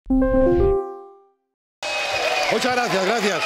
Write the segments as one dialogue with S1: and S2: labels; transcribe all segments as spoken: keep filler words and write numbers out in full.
S1: Muchas gracias, gracias.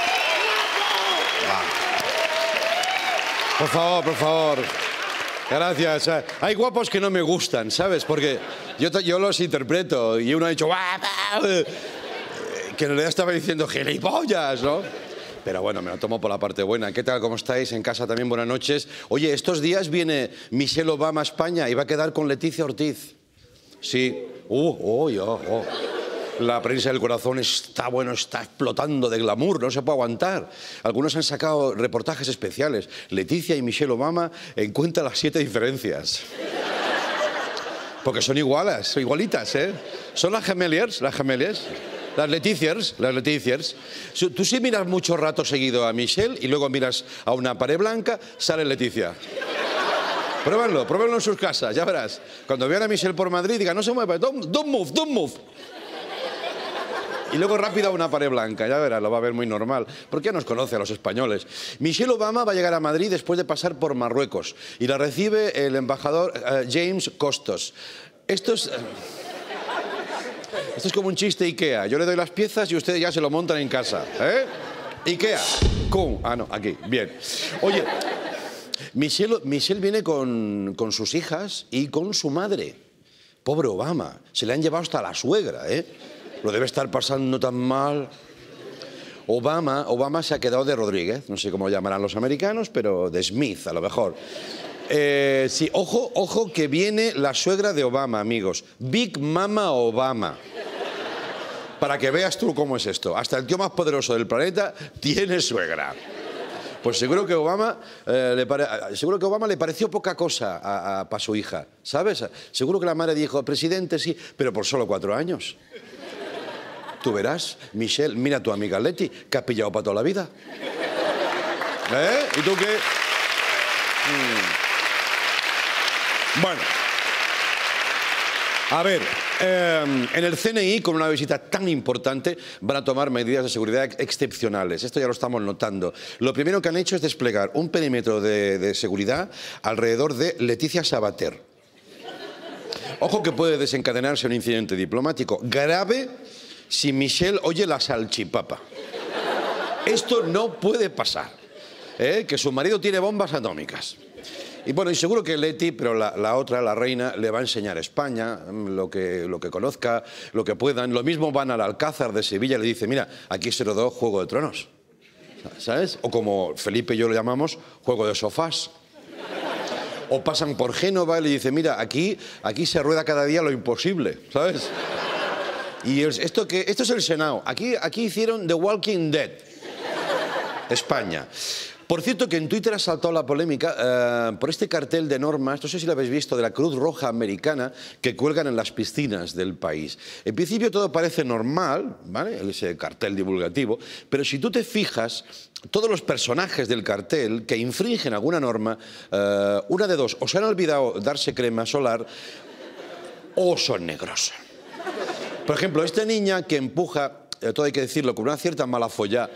S1: Por favor, por favor. Gracias. Hay guapos que no me gustan, ¿sabes? Porque yo, yo los interpreto y uno ha dicho que en realidad estaba diciendo gilipollas, ¿no? Pero bueno, me lo tomo por la parte buena. ¿Qué tal? ¿Cómo estáis? En casa también, buenas noches. Oye, estos días viene Michelle Obama a España y va a quedar con Leticia Ortiz. Sí. Uh, oh, oh, oh. La prensa del corazón está, bueno, está explotando de glamour, no se puede aguantar. Algunos han sacado reportajes especiales. Leticia y Michelle Obama encuentran las siete diferencias. Porque son igualas, son igualitas, ¿eh? Son las gemeliers, las gemeliers. Las Leticiers, las Leticiers. Tú sí miras mucho rato seguido a Michelle y luego miras a una pared blanca, sale Leticia. Pruébenlo, pruébenlo en sus casas, ya verás. Cuando vean a Michelle por Madrid, digan, no se mueva, don't, don't move, don't move. Y luego rápido a una pared blanca, ya verás, lo va a ver muy normal. Porque ya nos conoce a los españoles. Michelle Obama va a llegar a Madrid después de pasar por Marruecos. Y la recibe el embajador uh, James Costos. Esto es... Uh, Esto es como un chiste Ikea. Yo le doy las piezas y ustedes ya se lo montan en casa. ¿Eh? Ikea. ¿Cómo? Ah, no, aquí. Bien. Oye, Michelle, Michelle viene con, con sus hijas y con su madre. Pobre Obama. Se le han llevado hasta la suegra, ¿eh? Lo debe estar pasando tan mal. Obama, Obama se ha quedado de Rodríguez. No sé cómo lo llamarán los americanos, pero de Smith, a lo mejor. Eh, sí, ojo, ojo que viene la suegra de Obama, amigos. Big Mama Obama. Para que veas tú cómo es esto. Hasta el tío más poderoso del planeta tiene suegra. Pues seguro que Obama, eh, le, pare... seguro que Obama le pareció poca cosa a, a, para su hija, ¿sabes? Seguro que la madre dijo, presidente, sí, pero por solo cuatro años. Tú verás, Michelle, mira a tu amiga Leti, que has pillado para toda la vida. ¿Eh? ¿Y tú qué? Mm. Bueno. A ver, eh, en el C N I, con una visita tan importante, van a tomar medidas de seguridad excepcionales. Esto ya lo estamos notando. Lo primero que han hecho es desplegar un perímetro de, de seguridad alrededor de Leticia Sabater. Ojo que puede desencadenarse un incidente diplomático grave si Michelle oye la salchipapa. Esto no puede pasar, ¿eh? Que su marido tiene bombas atómicas. Y bueno, y seguro que Leti, pero la, la otra, la reina, le va a enseñar España, lo que, lo que conozca, lo que puedan. Lo mismo van al Alcázar de Sevilla y le dice, mira, aquí se rodó Juego de Tronos, ¿sabes? O como Felipe y yo lo llamamos, Juego de Sofás. O pasan por Génova y le dice, mira, aquí, aquí se rueda cada día lo imposible, ¿sabes? Y esto, que, esto es el Senado. Aquí, aquí hicieron The Walking Dead, España. Por cierto, que en Twitter ha saltado la polémica eh, por este cartel de normas, no sé si lo habéis visto, de la Cruz Roja Americana, que cuelgan en las piscinas del país. En principio todo parece normal, ¿vale? Ese cartel divulgativo, pero si tú te fijas, todos los personajes del cartel que infringen alguna norma, eh, una de dos, o se han olvidado darse crema solar, o son negros. Por ejemplo, esta niña que empuja, eh, todo hay que decirlo, con una cierta mala follá,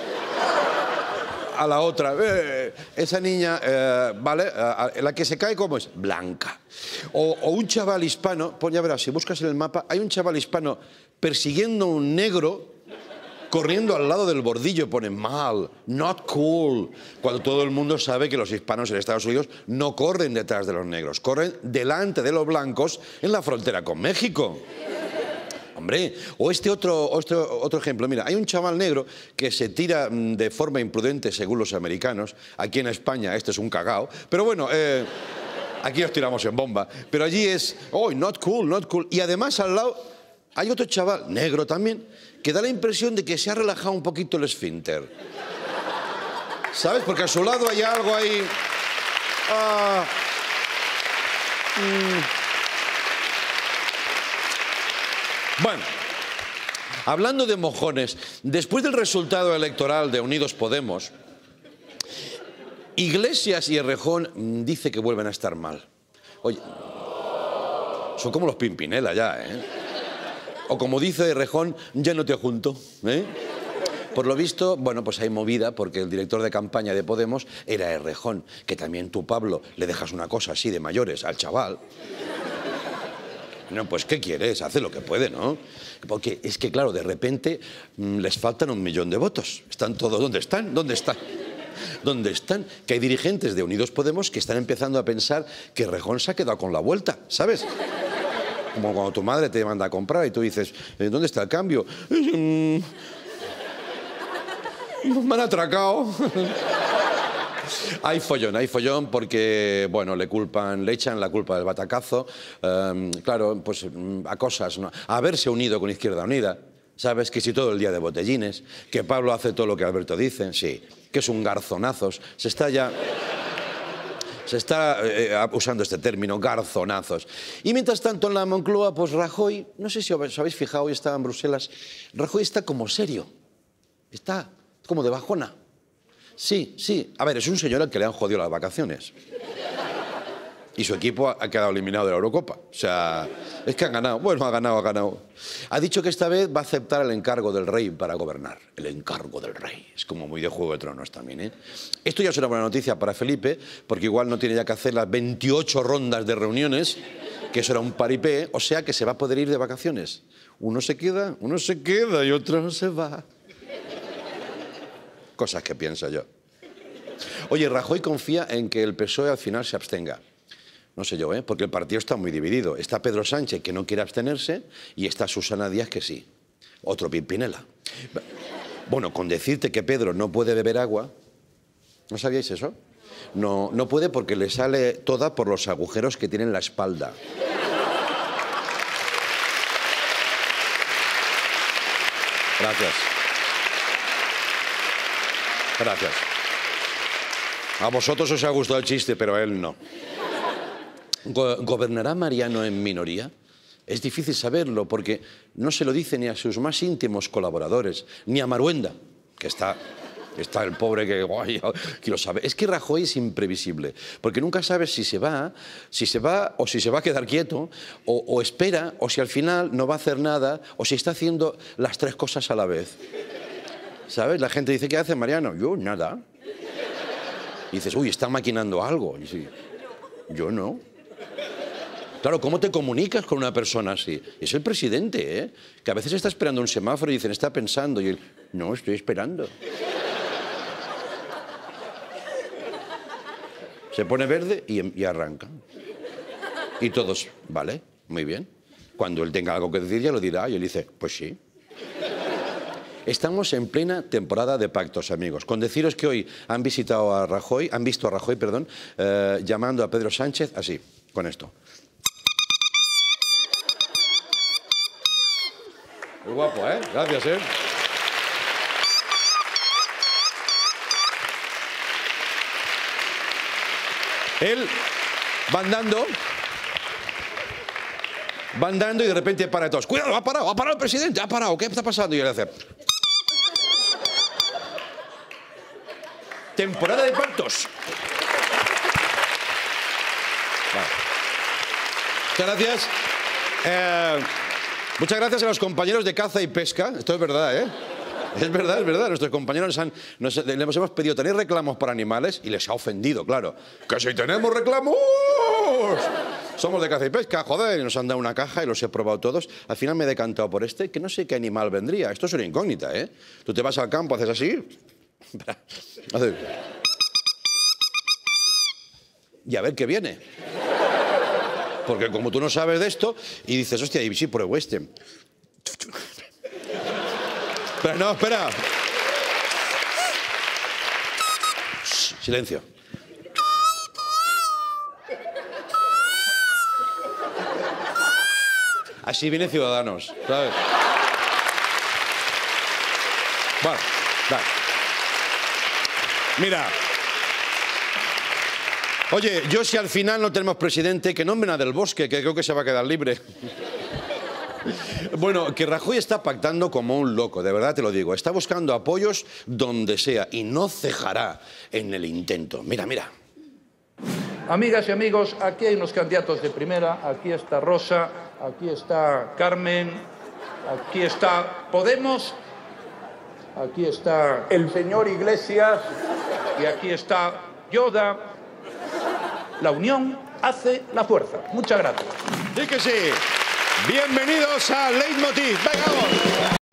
S1: a la otra, eh, esa niña, eh, ¿vale? Eh, la que se cae, ¿cómo es? Blanca. O, o un chaval hispano, pues ya verás, si buscas en el mapa, hay un chaval hispano persiguiendo a un negro, corriendo al lado del bordillo, pone mal, not cool, cuando todo el mundo sabe que los hispanos en Estados Unidos no corren detrás de los negros, corren delante de los blancos en la frontera con México. Hombre, o este otro, otro, otro ejemplo, mira, hay un chaval negro que se tira de forma imprudente, según los americanos. Aquí en España este es un cagao, pero bueno, eh, aquí nos tiramos en bomba. Pero allí es, oh, not cool, not cool. Y además al lado hay otro chaval, negro también, que da la impresión de que se ha relajado un poquito el esfínter. ¿Sabes? Porque a su lado hay algo ahí... Ah, mm, Bueno, hablando de mojones, después del resultado electoral de Unidos Podemos, Iglesias y Errejón dice que vuelven a estar mal. Oye, son como los Pimpinela ya, ¿eh? O como dice Errejón, ya no te junto, ¿eh? Por lo visto, bueno, pues hay movida porque el director de campaña de Podemos era Errejón, que también tú, Pablo, le dejas una cosa así de mayores al chaval. No, pues ¿qué quieres? Hace lo que puede, ¿no? Porque es que, claro, de repente mmm, les faltan un millón de votos. Están todos... ¿Dónde están? ¿Dónde están? ¿Dónde están? Que hay dirigentes de Unidos Podemos que están empezando a pensar que Rejón se ha quedado con la vuelta, ¿sabes? Como cuando tu madre te manda a comprar y tú dices, ¿dónde está el cambio? Mm, me han atracado. Hay follón, hay follón porque, bueno, le culpan, le echan la culpa del batacazo, eh, claro, pues a cosas, ¿no? A haberse unido con Izquierda Unida, ¿sabes? Que si todo el día de botellines, que Pablo hace todo lo que Alberto dice, sí, que es un garzonazos, se está ya... Se está eh, usando este término, garzonazos. Y mientras tanto en la Moncloa, pues Rajoy, no sé si os habéis fijado, hoy estaba en Bruselas, Rajoy está como serio, está como de bajona. Sí, sí. A ver, es un señor al que le han jodido las vacaciones. Y su equipo ha quedado eliminado de la Eurocopa. O sea, es que ha ganado. Bueno, ha ganado, ha ganado. Ha dicho que esta vez va a aceptar el encargo del rey para gobernar. El encargo del rey. Es como muy de Juego de Tronos también, ¿eh? Esto ya es una buena noticia para Felipe, porque igual no tiene ya que hacer las veintiocho rondas de reuniones, que eso era un paripé, o sea que se va a poder ir de vacaciones. Uno se queda, uno se queda y otro se va. Cosas que pienso yo. Oye, Rajoy confía en que el P S O E al final se abstenga. No sé yo, ¿eh? Porque el partido está muy dividido. Está Pedro Sánchez, que no quiere abstenerse, y está Susana Díaz, que sí. Otro Pimpinela. Bueno, con decirte que Pedro no puede beber agua, ¿no sabíais eso? No, no puede porque le sale toda por los agujeros que tiene en la espalda. Gracias. Gracias. A vosotros os ha gustado el chiste, pero a él no. Go- ¿Gobernará Mariano en minoría? Es difícil saberlo porque no se lo dice ni a sus más íntimos colaboradores, ni a Maruenda, que está, está el pobre que, guay, que lo sabe. Es que Rajoy es imprevisible, porque nunca sabes si se va, si se va o si se va a quedar quieto, o, o espera, o si al final no va a hacer nada, o si está haciendo las tres cosas a la vez. ¿Sabes? La gente dice, ¿qué hace Mariano? Yo, nada. Y dices, uy, está maquinando algo. Y dice, yo no. Claro, ¿cómo te comunicas con una persona así? Es el presidente, ¿eh? Que a veces está esperando un semáforo y dicen, está pensando. Y él, no, estoy esperando. Se pone verde y, y arranca. Y todos, vale, muy bien. Cuando él tenga algo que decir, ya lo dirá. Y él dice, pues sí. Estamos en plena temporada de pactos, amigos. Con deciros que hoy han visitado a Rajoy, han visto a Rajoy, perdón, eh, llamando a Pedro Sánchez así, con esto. Muy guapo, ¿eh? Gracias, ¿eh? Él va andando, va andando y de repente para todos. ¡Cuidado, ha parado, ha parado el presidente, ha parado! ¿Qué está pasando? Y él hace... Temporada de pactos. Vale. Muchas gracias. Eh, muchas gracias a los compañeros de caza y pesca. Esto es verdad, ¿eh? Es verdad, es verdad. Nuestros compañeros nos han, nos, les hemos pedido tener reclamos para animales y les ha ofendido, claro. ¡Que si tenemos reclamos! Somos de caza y pesca, joder. Y nos han dado una caja y los he probado todos. Al final me he decantado por este, que no sé qué animal vendría. Esto es una incógnita, ¿eh? Tú te vas al campo, haces así... Y a ver qué viene. Porque como tú no sabes de esto, y dices, hostia, y sí, pruebo este. Pero no, espera. Shh, silencio. Así viene Ciudadanos, ¿sabes? Bueno, vale. Mira, oye, yo si al final no tenemos presidente, que nombren a Del Bosque, que creo que se va a quedar libre. Bueno, que Rajoy está pactando como un loco, de verdad te lo digo. Está buscando apoyos donde sea y no cejará en el intento. Mira, mira.
S2: Amigas y amigos, aquí hay unos candidatos de primera. Aquí está Rosa, aquí está Carmen, aquí está Podemos. Aquí está el señor Iglesias y aquí está Yoda. La unión hace la fuerza. Muchas gracias.
S1: Sí que sí. Bienvenidos a Leitmotiv. Venga, vamos.